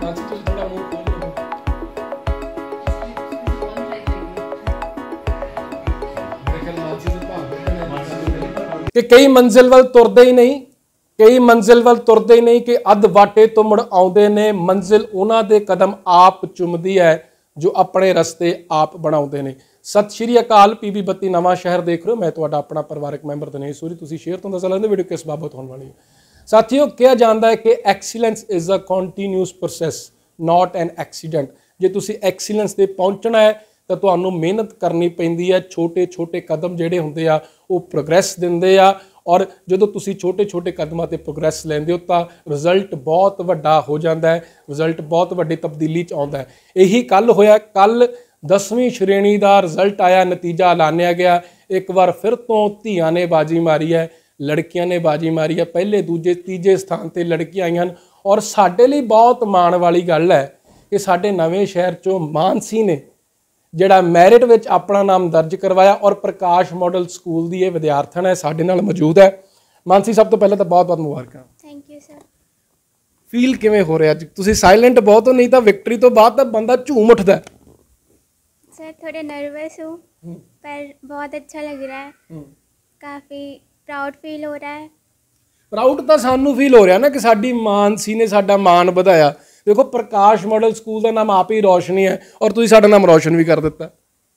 कि कई मंजिल वल तुरदे ही नहीं, कई मंजिल वल तुरदे ही नहीं कि अध वाटे तो मुड़ आउंदे ने। मंजिल उन्हां दे कदम आप चुमदी है जो अपने रस्ते आप बनाउंदे ने। सत श्री अकाल, PB 32 नवां शहर देख रहे हो। मैं तुहाडा अपना परिवारक मैंबर दिनेश सूरी। तुसीं शेयर तो दस लेंदे वीडियो किस बाबत होने वाली है। साथियों, कहा जाता है कि excellence is a continuous process, not an accident. जे तुसीं एक्सीलेंस ते पहुंचना है तो तुहानूं मेहनत करनी पैंदी है। छोटे छोटे कदम जिहड़े हुंदे आ वो प्रोग्रैस दिंदे आ, और जदों तुसीं छोटे छोटे कदमां ते प्रोग्रैस लैंदे हो तो रिजल्ट बहुत वड्डा हो जाता है, रिजल्ट बहुत वड्डी तब्दीली च आउंदा है। यही कल होया, कल 10वीं श्रेणी का रिजल्ट आया, नतीजा ऐलानिया गया। एक बार फिर तो धियां ने बाजी मारी है, लड़कियां ने बाजी मारी है। पहले दूजे तीजे स्थान पर लड़कियां आईयां, और साडे लई बहुत माण वाली गल है कि साडे नवें शहर चों मानसी ने जिहड़ा मैरिट विच अपना नाम दर्ज करवाया, और प्रकाश मॉडल स्कूल की यह विद्यार्थन है साडे नाल मौजूद है। मानसी, सब तो पहले तो बहुत बहुत मुबारक। Thank you sir. फील किवें हो रहा? तुसीं साइलेंट बहुत हो, नहीं तो विक्टरी तो बाद तो बंदा झूम उठदा है। सर थोड़े नर्वस हूँ, पर बहुत अच्छा लग रहा है, काफ़ी प्राउड फील हो रहा है। प्राउड तो सानू फील हो रहा ना कि साडी मानसी ने साडा मान वधाया। देखो, प्रकाश मॉडल स्कूल का नाम आप ही रोशनी है, और तुसीं साडा नाम रोशन भी कर दिता।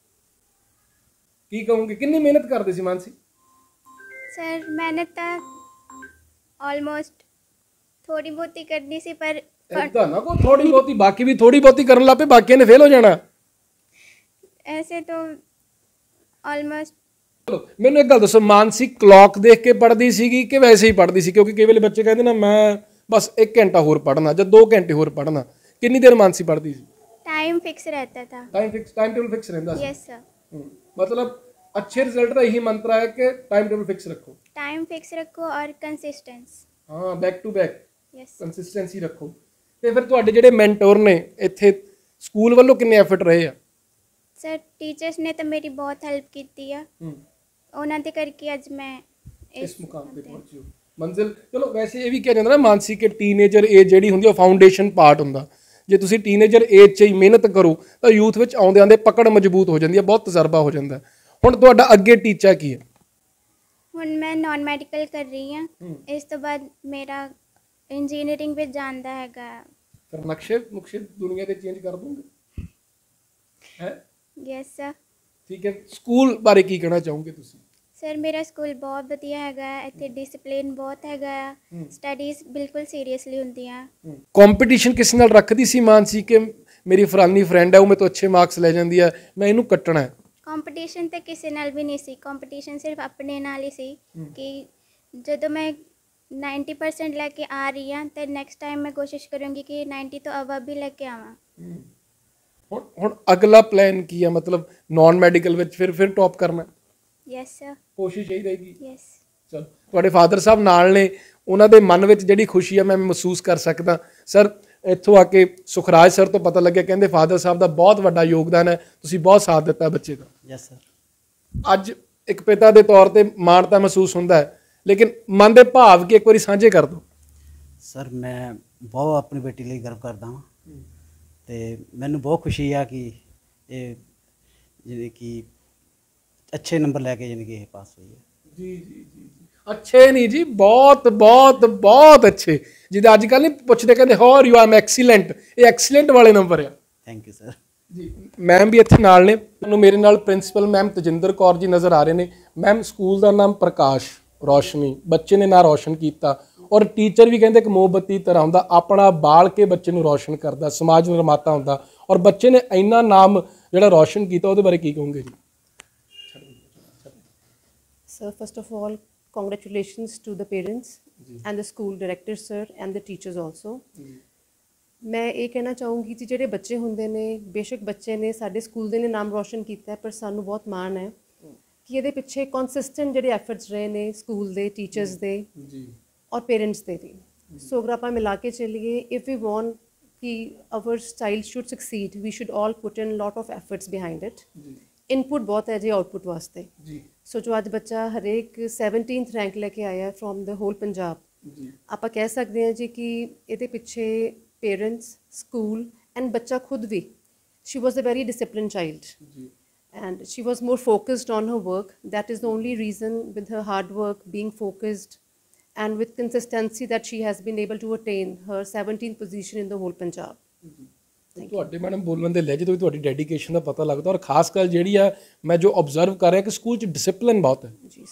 की कहूँगी, कितनी मेहनत करते सी मानसी? सर मेहनत तो ऑलमोस्ट थोड़ी बहुत ही करनी सी, पर इदां ना को थोड़ी बहुती, बाकी भी थोड़ी बहुती करन लग पे, बाकी ने फेल हो जाना। ऐसे तो ऑलमोस्ट। चलो मैनूं एक गल दसो, मानसी क्लॉक देख के पढ़दी सीगी कि वैसे ही पढ़दी सी? क्योंकि कई वेले बच्चे कहते ना मैं बस 1 घंटा होर पढ़ना या 2 घंटे होर पढ़ना। कितनी देर मानसी पढ़ती सी? टाइम फिक्स रहता था। टाइम टेबल फिक्स रहता सी? Yes sir. मतलब अच्छे रिजल्ट का यही मंत्र है कि टाइम टेबल फिक्स रखो, टाइम फिक्स रखो और कंसिस्टेंस। हाँ, back to back yes consistency रखो। तो फिर तुहाडे जिहड़े मैंटोर ने इत्थे स्कूल वालों किन्ने एफर्ट रहे आ? सर टीचर्स ने तो मेरी बहुत हेल्प की है, उन्होंने दे करके अज मैं इस मुकाम पे पहुंची हो, मंजिल। चलो वैसे ये भी कहा जाता ना मानसी के टीनेजर एज जिहड़ी हुंदी है फाउंडेशन पार्ट हुंदा। जे तुसीं टीनेजर एज 'च ही मेहनत करो तो यूथ विच आउंदे आउंदे पकड़ मजबूत हो जाती है, बहुत तजर्बा हो जाता है। हुण तुहाडा अगे टीचा की है? हुण मैं नॉन मैडिकल कर रही हूँ, इस तो बाद मेरा इंजीनियरिंग विच जाण दा हैगा। फिर नक्शे दुनिया के चेंज कर दूंगे है? Yes sir. ठीक है, स्कूल बारे की कहना चाहोगे तुसीं? सर मेरा स्कूल बहुत वधिया हैगा, इत्थे डिसिप्लिन बहुत हैगा, स्टडीज़ बिल्कुल सीरियसली हुंदियां। कंपटीशन किस नाल रखदी सी मानसी कि मेरी फलानी फ्रेंड है वो मेरे तो अच्छे मार्क्स ले जाती है, मैं इनू कट्टना है? कंपटीशन तो किसी नाल भी नहीं सी, कंपटीशन सिर्फ अपने नाल ही सी कि जदों मैं 90% लैके आ रही हाँ तो नैक्सट टाइम मैं कोशिश करूँगी कि 90 तो अबव भी लैके आवां। हुण अगला प्लान की है? मतलब नॉन मैडिकल विच फिर टॉप करना? यस सर, कोशिश यही रहेगी। यस। चलो, तुहाडे फादर साहब नाल ने, उन्हां दे मन विच जिहड़ी खुशी है मैं महसूस कर सकदा। सर इत्थों आके सुखराज सर तो पता लगे, कहंदे फादर साहब का बहुत वड्डा योगदान है, तुसीं बहुत साथ दिता बच्चे का। Yes sir. अज एक पिता के तौर पर माण तां महसूस हुंदा है, लेकिन मन के भाव की एक बार साझे कर दो। सर मैं बहुत अपनी बेटी लिए गर्व करता हाँ, तो मैनू बहुत खुशी है कि ये यानी कि अच्छे नंबर लैके यानी कि पास हुई है। जी जी जी जी, अच्छे नहीं जी, बहुत बहुत बहुत अच्छे। जिद अजकल नहीं पुछते, कहते हाउ यू आर एक्सीलेंट, ये एक्सीलेंट वाले नंबर है। Thank you sir ji. Ma'am भी इत्थे नाल ने, मैनूं मेरे नाल प्रिंसीपल मैम तजिंदर कौर जी नज़र आ रहे हैं। मैम स्कूल का नाम प्रकाश रोशनी, बच्चे ने ना रोशन किया, और टीचर भी कहते कि मोमबत्ती तरह हुंदा, अपना बाल के बच्चे नूं रोशन करता, समाज निर्माता हुंदा, और बच्चे ने इन्ना नाम जिहड़ा रोशन किया, उहदे बारे की कहोगे जी? Sir, first of all, congratulations to the parents and the school director, sir, and the teachers also. मैं ये कहना चाहूँगी जी, ਜਿਹੜੇ ਬੱਚੇ ਹੁੰਦੇ ਨੇ, ਬੇਸ਼ੱਕ ਬੱਚੇ ਨੇ ਸਾਡੇ ਸਕੂਲ ਦੇ ਨੇ ਨਾਮ ਰੋਸ਼ਨ ਕੀਤਾ, ਪਰ ਸਾਨੂੰ ਬਹੁਤ ਮਾਣ ਹੈ ਕਿ ਇਹਦੇ ਪਿੱਛੇ ਕੰਸਿਸਟੈਂਟ ਜਿਹੜੇ ਐਫਰਟਸ ਰਹੇ ਨੇ ਸਕੂਲ ਦੇ ਟੀਚਰਸ ਦੇ ਔਰ ਪੇਰੈਂਟਸ ਦੇ ਵੀ। ਸੋ ਅਗਰ ਆਪਾਂ ਮਿਲਾ ਕੇ ਚੱਲੀਏ, ਇਫ ਵੀ ਵਾਂਟ ਕਿ our child should succeed, we should all put in lot of efforts behind it. Input बहुत है जी आउटपुट वास्ते। सो जो अज बच्चा हरेक 17th रैंक लैके आया फ्रॉम द होल पंजाब, आप कह सकते हैं जी कि ये पिछे पेरेंट्स, स्कूल एंड बच्चा खुद भी, she was a very discipline child and she was more focused on her work. That is the only reason, with her hard work, being focused and with consistency, that she has been able to attain her 17th position in the whole Punjab. ਤੁਹਾਡੇ madam ਬੋਲਣ ਦੇ ਲਹਿਜੇ ਤੋਂ ਵੀ ਤੁਹਾਡੀ dedication ਦਾ ਪਤਾ ਲੱਗਦਾ, ਔਰ ਖਾਸ ਗੱਲ ਜਿਹੜੀ ਆ ਮੈਂ ਜੋ ਆਬਜ਼ਰਵ ਕਰ ਰਿਹਾ ਕਿ ਸਕੂਲ 'ਚ ਡਿਸਪਲਿਨ ਬਹੁਤ ਹੈ। ਜੀ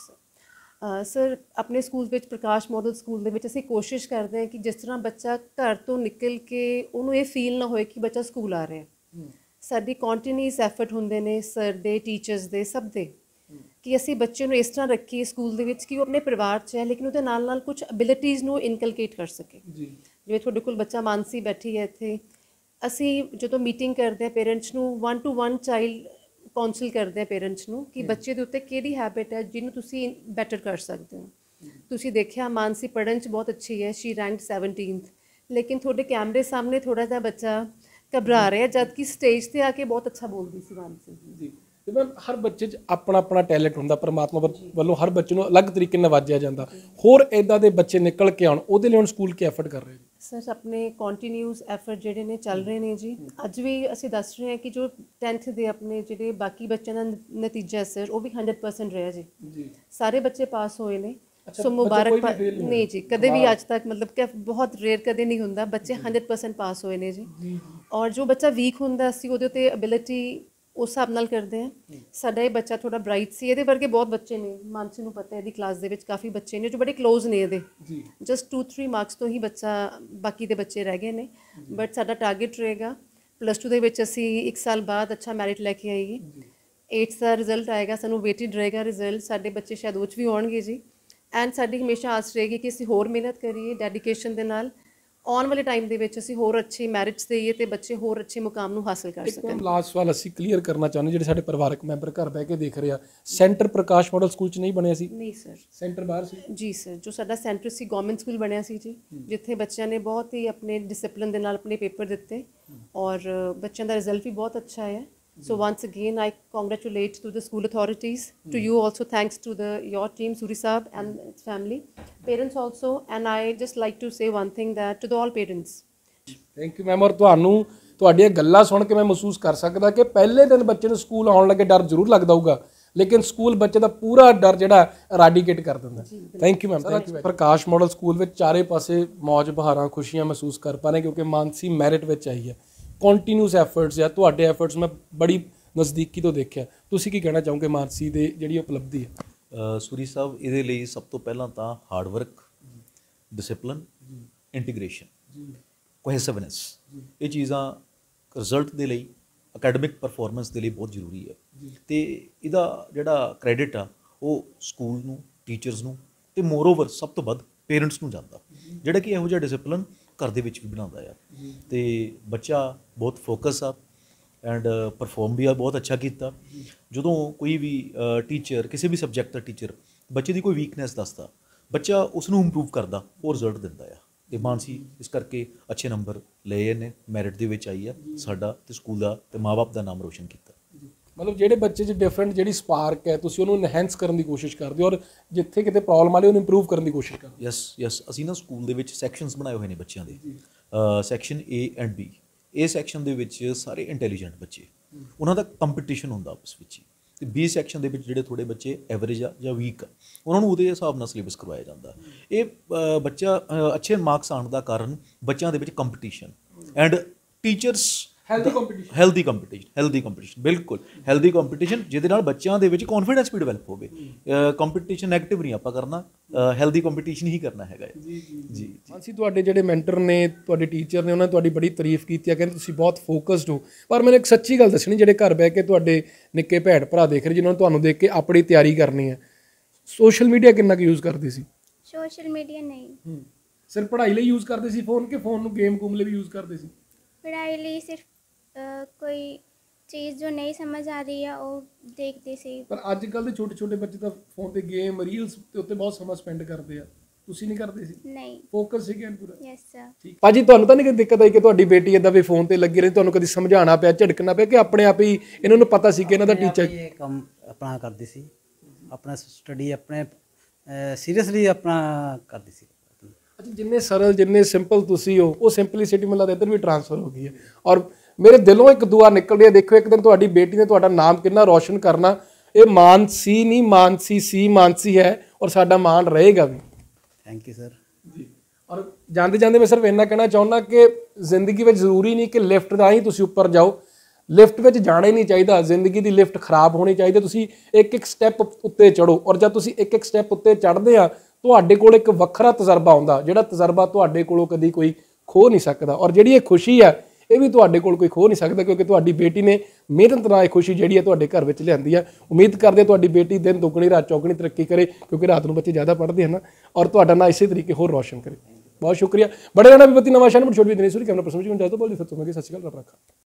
ਸਰ, ਸਰ ਆਪਣੇ ਸਕੂਲ ਵਿੱਚ, ਪ੍ਰਕਾਸ਼ ਮਾਡਲ ਸਕੂਲ ਦੇ ਵਿੱਚ ਅਸੀਂ ਕੋਸ਼ਿਸ਼ ਕਰਦੇ ਹਾਂ ਕਿ ਜਿਸ ਤਰ੍ਹਾਂ ਬੱਚਾ ਘਰ ਤੋਂ ਨਿਕਲ ਕੇ ਉਹਨੂੰ ਇਹ ਫੀਲ ਨਾ ਹੋਏ ਕਿ ਬੱਚਾ ਸਕੂਲ ਆ ਰਿਹਾ। ਸਾਡੀ ਕੰਟੀਨਿਊਸ ਐਫਰਟ ਹੁੰਦੇ ਨੇ ਸਰ ਦੇ, ਟੀਚਰਸ ਦੇ, ਸਭ ਦੇ, ਕਿ ਅਸੀਂ ਬੱਚੇ ਨੂੰ ਇਸ ਤਰ੍ਹਾਂ ਰੱਖੀਏ ਸਕੂਲ ਦੇ ਵਿੱਚ ਕਿ ਉਹ ਆਪਣੇ ਪਰਿਵਾਰ 'ਚ ਹੈ ਲੇਕਿਨ ਉਹਦੇ ਨਾਲ ਨਾਲ ਕੁਝ ਐਬਿਲਿਟੀਜ਼ ਨੂੰ ਇਨਕਲਕੇਟ ਕਰ ਸਕੇ। ਜਿਵੇਂ ਤੁਹਾਡੇ ਕੋਲ ਬੱਚਾ ਮਾਨਸੀ ਬੈਠੀ ਹੈ ਇੱਥੇ, ਅਸੀਂ ਜਦੋਂ ਮੀਟਿੰਗ ਕਰਦੇ ਹਾਂ ਪੇਰੈਂਟਸ ਨੂੰ 1 to 1 ਚਾਈਲਡ ਕਾਉਂਸਲ ਕਰਦੇ ਹਾਂ ਪੇਰੈਂਟਸ ਨੂੰ ਕਿ ਬੱਚੇ ਦੇ ਉੱਤੇ ਕਿਹੜੀ ਹੈਬਿਟ ਹੈ ਜਿਹਨੂੰ ਤੁਸੀਂ ਬੈਟਰ ਕਰ ਸਕਦੇ ਹੋ। ਤੁਸੀਂ ਦੇਖਿਆ ਮਾਨਸੀ ਪੜ੍ਹਨ 'ਚ ਬਹੁਤ ਅੱਛੀ ਹੈ, ਸ਼ੀ ਰੈਂਕਡ 17th, ਲੇਕਿਨ ਤੁਹਾਡੇ ਕੈਮਰੇ ਸਾਹਮਣੇ ਥੋੜ੍ਹਾ ਜਿਹਾ ਬੱਚਾ ਘਬਰਾ ਰਿਹਾ, ਜਦ ਕਿ ਸਟੇਜ 'ਤੇ ਆ ਕੇ ਬਹੁਤ ਅੱਛਾ ਬੋਲਦੀ ਸੀ ਮਾਨਸੀ ਜੀ। ਤੇ ਮੈਮ ਹਰ ਬੱਚੇ 'ਚ ਆਪਣਾ ਆਪਣਾ ਟੈਲੈਂਟ ਹੁੰਦਾ, ਪਰਮਾਤਮਾ ਵੱਲੋਂ ਹਰ ਬੱਚੇ ਨੂੰ ਅਲੱਗ ਤਰੀਕੇ ਨਾਲ ਨਵਾਜਿਆ ਜਾਂਦਾ। ਹੋਰ ਇੱਦਾਂ ਦੇ ਬੱਚੇ ਨਿਕਲ ਕੇ ਆਉਣ, ਉਹਦੇ ਲਈ ਹੁਣ ਸਕੂਲ ਕੀ ਐਫਰਟ ਕਰ ਰਹੇ ਨੇ? ਸਰ ਆਪਣੇ ਕੰਟੀਨਿਊਸ ਐਫਰਟ ਜਿਹੜੇ ਨੇ ਚੱਲ ਰਹੇ ਨੇ ਜੀ। ਅੱਜ ਵੀ ਅਸੀਂ ਦੱਸ ਰਹੇ ਹਾਂ ਕਿ ਜੋ 10th ਦੇ ਆਪਣੇ ਜਿਹੜੇ ਬਾਕੀ ਬੱਚਿਆਂ ਦਾ ਨਤੀਜਾ ਸਰ, ਉਹ ਵੀ 100% ਰਿਹਾ ਜੀ। ਸਾਰੇ ਬੱਚੇ ਪਾਸ ਹੋਏ ਨੇ, ਸੋ ਮੁਬਾਰਕ। ਨਹੀਂ ਜੀ, ਕਦੇ ਵੀ ਅੱਜ ਤੱਕ, ਮਤਲਬ ਕਿ ਬਹੁਤ ਰੇਅਰ, ਕਦੇ ਨਹੀਂ ਹੁੰਦਾ, ਬੱਚੇ 100% ਪਾਸ ਹੋਏ ਨੇ ਜੀ। ਔਰ ਜੋ ਬੱਚਾ ਵੀਕ ਹੁੰਦਾ ਅਸੀਂ ਉਹਦੇ ਉੱਤੇ ਐਬਿਲਿਟੀ ਉਸ ਹਿਸਾਬ ਨਾਲ ਕਰਦੇ ਹਾਂ। ਸਾਡਾ ਇਹ ਬੱਚਾ ਥੋੜਾ ਬ੍ਰਾਈਟ ਸੀ, ਇਹਦੇ ਵਰਗੇ ਬਹੁਤ ਬੱਚੇ ਨੇ, ਮਾਨਸੀ ਨੂੰ ਪਤਾ ਇਹਦੀ ਕਲਾਸ ਦੇ ਵਿੱਚ ਕਾਫੀ ਬੱਚੇ ਨੇ ਜੋ ਬੜੇ ਕਲੋਜ਼ ਨੇ ਇਹਦੇ, ਜਸਟ 2-3 ਮਾਰਕਸ ਤੋਂ ਹੀ ਬੱਚਾ, ਬਾਕੀ ਦੇ ਬੱਚੇ ਰਹਿ ਗਏ ਨੇ। ਬਟ ਸਾਡਾ ਟਾਰਗੇਟ ਰਹੇਗਾ +2 ਦੇ ਵਿੱਚ ਅਸੀਂ 1 ਸਾਲ ਬਾਅਦ ਅੱਛਾ ਮੈਰਿਟ ਲੈ ਕੇ ਆਈਏ। 8th ਦਾ ਰਿਜ਼ਲਟ ਆਏਗਾ, ਸਾਨੂੰ ਵੇਟਡ ਰਹੇਗਾ ਰਿਜ਼ਲਟ, ਸਾਡੇ ਬੱਚੇ ਸ਼ਾਇਦ ਉਹ 'ਚ ਵੀ ਆਉਣਗੇ ਜੀ। ਐਂਡ ਸਾਡੀ ਹਮੇਸ਼ਾ ਆਸ ਰਹੇਗੀ ਕਿ ਅਸੀਂ ਹੋਰ ਮਿਹਨਤ ਕਰੀਏ ਡੈਡੀਕੇਸ਼ਨ ਦੇ ਨਾਲ, ਆਉਣ ਵਾਲੇ ਟਾਈਮ ਦੇ ਵਿੱਚ ਅਸੀਂ ਹੋਰ ਅੱਛੀ ਮੈਰਿਟਸ ਦੇਈਏ ਤੇ ਬੱਚੇ ਹੋਰ ਅੱਛੇ ਮੁਕਾਮ ਨੂੰ ਹਾਸਲ ਕਰ ਸਕਣ। ਲਾਸਟ ਸਵਾਲ ਅਸੀਂ ਕਲੀਅਰ ਕਰਨਾ ਚਾਹੁੰਦੇ, ਜਿਹੜੇ ਸਾਡੇ ਪਰਿਵਾਰਕ ਮੈਂਬਰ ਘਰ ਬਹਿ ਕੇ ਦੇਖ ਰਹੇ ਆ, ਸੈਂਟਰ ਪ੍ਰਕਾਸ਼ ਮਾਡਲ ਸਕੂਲ 'ਚ ਨਹੀਂ ਬਣਿਆ ਸੀ? ਨਹੀਂ ਸਰ, ਸੈਂਟਰ ਬਾਹਰ ਸੀ ਜੀ ਸਰ। ਜੋ ਸਾਡਾ ਸੈਂਟਰ ਸੀ ਗਵਰਨਮੈਂਟ ਸਕੂਲ ਬਣਿਆ ਸੀ ਜੀ, ਜਿੱਥੇ ਬੱਚਿਆਂ ਨੇ ਬਹੁਤ ਹੀ ਆਪਣੇ ਡਿਸਪਲਿਨ ਦੇ ਨਾਲ ਆਪਣੇ ਪੇਪਰ ਦਿੱਤੇ ਔਰ ਬੱਚਿਆਂ ਦਾ ਰਿਜ਼ਲਟ ਵੀ ਬਹੁਤ ਅੱਛਾ ਆਇਆ। So once again, I congratulate to the school authorities, to you also, thanks to your team, Suri Saab and its family, parents also, and I just like to say one thing, that to the all parents. Thank you ma'am। ਔਰ ਤੁਹਾਨੂੰ ਤੁਹਾਡੀਆਂ ਗੱਲਾਂ ਸੁਣ ਕੇ ਮੈਂ ਮਹਿਸੂਸ ਕਰ ਸਕਦਾ ਕਿ ਪਹਿਲੇ ਦਿਨ ਬੱਚੇ ਨੂੰ ਸਕੂਲ ਆਉਣ ਲੱਗੇ ਡਰ ਜ਼ਰੂਰ ਲੱਗਦਾ ਹੋਊਗਾ, ਲੇਕਿਨ ਸਕੂਲ ਬੱਚੇ ਦਾ ਪੂਰਾ ਡਰ ਜਿਹੜਾ ਇਰਾਡੀਕੇਟ ਕਰ ਦਿੰਦਾ। Thank you ma'am. Prakash model school ਵਿੱਚ ਚਾਰੇ ਪਾਸੇ ਮੌਜ ਬਹਾਰਾਂ, ਖੁਸ਼ੀਆਂ ਮਹਿਸੂਸ ਕਰ ਪਾ ਰਹੇ ਕਿਉਂਕਿ ਮਾਨਸੀ ਮੈਰਿਟ ਵਿੱਚ ਆਈ ਹੈ। ਕੰਟੀਨਿਊਸ ਐਫਰਟਸ ਆ, ਤੁਹਾਡੇ ਐਫਰਟਸ ਮੈਂ ਬੜੀ ਨਜ਼ਦੀਕੀ ਤੋਂ ਦੇਖਿਆ। ਤੁਸੀਂ ਕੀ ਕਹਿਣਾ ਚਾਹੋਗੇ ਮਾਨਸੀ ਦੇ ਜਿਹੜੀ ਉਪਲਬਧੀ ਹੈ? ਸੂਰੀ ਸਾਹਿਬ, ਇਹਦੇ ਲਈ ਸਭ ਤੋਂ ਪਹਿਲਾਂ ਤਾਂ hard work, discipline, integration, cohesiveness, ਇਹ ਚੀਜ਼ਾਂ ਰਿਜ਼ਲਟ ਦੇ ਲਈ, ਅਕੈਡਮਿਕ ਪਰਫਾਰਮੈਂਸ ਦੇ ਲਈ ਬਹੁਤ ਜ਼ਰੂਰੀ ਹੈ। ਅਤੇ ਇਹਦਾ ਜਿਹੜਾ ਕ੍ਰੈਡਿਟ ਆ ਉਹ ਸਕੂਲ ਨੂੰ, ਟੀਚਰਸ ਨੂੰ, ਅਤੇ ਮੋਰਓਵਰ ਸਭ ਤੋਂ ਵੱਧ ਪੇਰੈਂਟਸ ਨੂੰ ਜਾਂਦਾ, ਜਿਹੜਾ ਕਿ ਇਹੋ ਜਿਹਾ ਡਿਸਪਲਿਨ ਘਰ ਦੇ ਵਿੱਚ ਵੀ ਬਣਾਉਂਦਾ ਆ। ਅਤੇ ਬੱਚਾ ਬਹੁਤ ਫੋਕਸ ਆ ਐਂਡ ਪਰਫੋਰਮ ਵੀ ਆ ਬਹੁਤ ਅੱਛਾ ਕੀਤਾ। ਜਦੋਂ ਕੋਈ ਵੀ ਟੀਚਰ, ਕਿਸੇ ਵੀ ਸਬਜੈਕਟ ਦਾ ਟੀਚਰ ਬੱਚੇ ਦੀ ਕੋਈ ਵੀਕਨੈਸ ਦੱਸਦਾ, ਬੱਚਾ ਉਸ ਨੂੰ ਇੰਪਰੂਵ ਕਰਦਾ, ਉਹ ਰਿਜ਼ਲਟ ਦਿੰਦਾ ਆ। ਅਤੇ ਮਾਨਸੀ ਇਸ ਕਰਕੇ ਅੱਛੇ ਨੰਬਰ ਲਏ ਨੇ, ਮੈਰਿਟ ਦੇ ਵਿੱਚ ਆਈ ਆ, ਸਾਡਾ ਅਤੇ ਸਕੂਲ ਦਾ ਅਤੇ ਮਾਂ-ਬਾਪ ਦਾ ਨਾਮ ਰੋਸ਼ਨ ਕੀਤਾ। ਮਤਲਬ ਜਿਹੜੇ ਬੱਚੇ 'ਚ ਡਿਫਰੈਂਟ ਜਿਹੜੀ ਸਪਾਰਕ ਹੈ, ਤੁਸੀਂ ਉਹਨੂੰ ਇਨਹੈਂਸ ਕਰਨ ਦੀ ਕੋਸ਼ਿਸ਼ ਕਰਦੇ ਹੋ ਔਰ ਜਿੱਥੇ ਕਿਤੇ ਪ੍ਰੋਬਲਮ ਆ ਰਹੀ ਉਹਨੂੰ ਇੰਪਰੂਵ ਕਰਨ ਦੀ ਕੋਸ਼ਿਸ਼ ਕਰਦੇ। ਯੈਸ, ਅਸੀਂ ਨਾ ਸਕੂਲ ਦੇ ਵਿੱਚ ਸੈਕਸ਼ਨਸ ਬਣਾਏ ਹੋਏ ਨੇ ਬੱਚਿਆਂ ਦੇ, section A and B। A section ਦੇ ਵਿੱਚ ਸਾਰੇ ਇੰਟੈਲੀਜੈਂਟ ਬੱਚੇ, ਉਹਨਾਂ ਦਾ ਕੰਪੀਟੀਸ਼ਨ ਹੁੰਦਾ ਆਪਸ ਵਿੱਚ ਹੀ, ਅਤੇ B ਸੈਕਸ਼ਨ ਦੇ ਵਿੱਚ ਜਿਹੜੇ ਥੋੜ੍ਹੇ ਬੱਚੇ ਐਵਰੇਜ ਆ ਜਾਂ ਵੀਕ ਆ, ਉਹਨਾਂ ਨੂੰ ਉਹਦੇ ਹਿਸਾਬ ਨਾਲ ਸਿਲੇਬਸ ਕਰਵਾਇਆ ਜਾਂਦਾ। ਇਹ ਬੱਚਾ ਅੱਛੇ ਮਾਰਕਸ ਆਉਣ ਦਾ ਕਾਰਨ ਬੱਚਿਆਂ ਦੇ ਵਿੱਚ competition and teachers healthy competition, ਬਿਲਕੁਲ ਹੈਲਦੀ ਕੰਪੀਟੀਸ਼ਨ, ਜਿਹਦੇ ਨਾਲ ਬੱਚਿਆਂ ਦੇ ਵਿੱਚ ਕੌਨਫੀਡੈਂਸ ਵੀ ਡਿਵੈਲਪ ਹੋਵੇ। ਕੰਪੀਟੀਸ਼ਨ ਨੈਗੇਟਿਵ ਨਹੀਂ ਆਪਾਂ ਕਰਨਾ, ਹੈਲਦੀ ਕੰਪੀਟੀਸ਼ਨ ਹੀ ਕਰਨਾ ਹੈਗਾ ਜੀ। ਮਾਨਸੀ, ਤੁਹਾਡੇ ਜਿਹੜੇ ਮੈਂਟਰ ਨੇ, ਤੁਹਾਡੇ ਟੀਚਰ ਨੇ, ਉਹਨਾਂ ਨੇ ਤੁਹਾਡੀ ਬੜੀ ਤਾਰੀਫ ਕੀਤੀ ਹੈ, ਕਹਿੰਦੇ ਤੁਸੀਂ ਬਹੁਤ ਫੋਕਸਡ ਹੋ। ਪਰ ਮੈਨੂੰ ਇੱਕ ਸੱਚੀ ਗੱਲ ਦੱਸਣੀ, ਜਿਹੜੇ ਘਰ ਬਹਿ ਕੇ ਤੁਹਾਡੇ ਨਿੱਕੇ ਭੈਣ ਭਰਾ ਦੇਖ ਰਹੇ, ਜਿਨ੍ਹਾਂ ਨੂੰ ਤੁਹਾਨੂੰ ਦੇਖ ਕੇ ਆਪਣੀ ਤਿਆਰੀ ਕਰਨੀ ਹੈ, ਸੋਸ਼ਲ ਮੀਡੀਆ ਕਿੰਨਾ ਕੁ ਯੂਜ਼ ਕਰਦੇ ਸੀ? ਸੋਸ਼ਲ ਮੀਡੀਆ ਨਹੀਂ, ਸਿਰਫ ਪੜ੍ਹਾਈ ਲਈ ਯੂਜ਼ ਕਰਦੇ ਸੀ ਫੋਨ, ਕਿ ਫੋਨ ਨੂੰ ਗੇਮ ਗੂਮ ਲਈ ਵੀ ਯੂਜ਼ ਕਰਦੇ ਸੀ? ਪੜ੍ਹਾਈ ਲਈ ਸਿਰਫ ਕੋਈ ਚੀਜ਼ ਜੋ ਨਹੀਂ ਸਮਝ ਆ ਰਹੀ ਆ ਉਹ ਦੇਖਦੇ ਸੀ। ਪਰ ਅੱਜ ਕੱਲ੍ਹ ਦੇ ਛੋਟੇ ਛੋਟੇ ਬੱਚੇ ਤਾਂ ਫੋਨ ਤੇ ਗੇਮ, ਰੀਲਸ ਦੇ ਉੱਤੇ ਬਹੁਤ ਸਮਾਂ ਸਪੈਂਡ ਕਰਦੇ ਆ, ਤੁਸੀਂ ਨਹੀਂ ਕਰਦੇ ਸੀ? ਨਹੀਂ, ਫੋਕਸ ਸੀ ਕਿ ਪੂਰਾ? Yes sir. ਠੀਕ ਭਾਜੀ, ਤੁਹਾਨੂੰ ਤਾਂ ਨਹੀਂ ਕੋਈ ਦਿੱਕਤ ਆਈ ਕਿ ਤੁਹਾਡੀ ਬੇਟੀ ਏਦਾਂ ਵੀ ਫੋਨ ਤੇ ਲੱਗੀ ਰਹੀ, ਤੁਹਾਨੂੰ ਕਦੀ ਸਮਝਾਉਣਾ ਪਿਆ, ਝਿੜਕਣਾ ਪਿਆ, ਕਿ ਆਪਣੇ ਆਪ ਹੀ ਇਹਨਾਂ ਨੂੰ ਪਤਾ ਸੀ ਕਿ ਇਹਨਾਂ ਦਾ ਟੀਚਰ ਇਹ ਕੰਮ ਆਪਣਾ ਕਰਦੀ ਸੀ, ਆਪਣਾ ਸਟੱਡੀ ਆਪਣੇ ਸੀਰੀਅਸਲੀ ਆਪਣਾ ਕਰਦੀ ਸੀ? ਅੱਛਾ, ਜਿੰਨੇ ਸਰਲ ਜਿੰਨੇ ਸਿੰਪਲ ਤੁਸੀਂ ਹੋ, ਉਹ ਸਿੰਪਲਿਸਿਟੀ ਮੈਨੂੰ ਲੱਗਦਾ ਇੱਧਰ ਵੀ ਟ੍ਰਾਂਸਫਰ ਹੋ ਗਈ ਹੈ। ਔਰ ਮੇਰੇ ਦਿਲੋਂ ਇੱਕ ਦੁਆ ਨਿਕਲ ਰਹੀ ਹੈ, ਦੇਖੋ ਇੱਕ ਦਿਨ ਤੁਹਾਡੀ ਬੇਟੀ ਨੇ ਤੁਹਾਡਾ ਨਾਮ ਕਿੰਨਾ ਰੌਸ਼ਨ ਕਰਨਾ। ਇਹ ਮਾਨਸੀ ਨਹੀਂ, ਮਾਨਸੀ ਸੀ, ਮਾਨਸੀ ਹੈ, ਔਰ ਸਾਡਾ ਮਾਣ ਰਹੇਗਾ ਵੀ। थैंक यू सर ਜੀ। ਔਰ ਜਾਂਦੇ ਜਾਂਦੇ ਮੈਂ ਸਿਰਫ ਇੰਨਾ ਕਹਿਣਾ ਚਾਹੁੰਦਾ ਕਿ ਜ਼ਿੰਦਗੀ ਵਿੱਚ ਜ਼ਰੂਰੀ ਨਹੀਂ ਕਿ ਲਿਫਟ ਦਾ ਹੀ ਤੁਸੀਂ ਉੱਪਰ ਜਾਓ, ਲਿਫਟ ਵਿੱਚ ਜਾਣਾ ਹੀ ਨਹੀਂ ਚਾਹੀਦਾ। ਜ਼ਿੰਦਗੀ ਦੀ ਲਿਫਟ ਖਰਾਬ ਹੋਣੀ ਚਾਹੀਦੀ, ਤੁਸੀਂ ਇੱਕ ਇੱਕ ਸਟੈਪ ਉੱਤੇ ਚੜੋ। ਔਰ ਜਦ ਤੁਸੀਂ ਇੱਕ ਇੱਕ ਸਟੈਪ ਉੱਤੇ ਚੜ੍ਹਦੇ ਆ, ਤੁਹਾਡੇ ਕੋਲ ਇੱਕ ਵੱਖਰਾ ਤਜਰਬਾ ਆਉਂਦਾ, ਜਿਹੜਾ ਤਜਰਬਾ ਤੁਹਾਡੇ ਕੋਲੋਂ ਕਦੀ ਕੋਈ ਖੋ ਨਹੀਂ ਸਕਦਾ। ਔਰ ਜਿਹੜੀ ਇਹ ਖੁਸ਼ੀ ਹੈ, ਇਹ ਵੀ ਤੁਹਾਡੇ ਕੋਲ ਕੋਈ ਖੋ ਨਹੀਂ ਸਕਦਾ, ਕਿਉਂਕਿ ਤੁਹਾਡੀ ਬੇਟੀ ਨੇ ਮਿਹਨਤ ਨਾਲ ਇਹ ਖੁਸ਼ੀ ਜਿਹੜੀ ਹੈ ਤੁਹਾਡੇ ਘਰ ਵਿੱਚ ਲਿਆਂਦੀ ਹੈ। ਉਮੀਦ ਕਰਦੇ ਤੁਹਾਡੀ ਬੇਟੀ ਦਿਨ ਦੁੱਗਣੀ ਰਾਤ ਚੌਗਣੀ ਤਰੱਕੀ ਕਰੇ, ਕਿਉਂਕਿ ਰਾਤ ਨੂੰ ਬੱਚੇ ਜ਼ਿਆਦਾ ਪੜ੍ਹਦੇ ਹਨ, ਔਰ ਤੁਹਾਡਾ ਨਾਂ ਇਸੇ ਤਰੀਕੇ ਹੋਰ ਰੌਸ਼ਨ ਕਰੇ। ਬਹੁਤ ਸ਼ੁਕਰੀਆ। ਬੜੇ ਰਹਿਣਾ ਵਿਪਤੀ ਨਵਾਂ ਸ਼ਾਨ ਛੋਟੀ ਦਿਨੇ ਸੂਰੀ ਕੈਮਰਾ ਪਰਸਨ ਜੀ ਹੁਣ ਜਾ ਤੋਂ ਬੋਲਦੀ ਫਿਰ ਤੁਮਗੇ। ਸਤਿ ਸ਼੍ਰੀ ਅਕਾਲ, ਰੱਬ ਰੱਖਾ।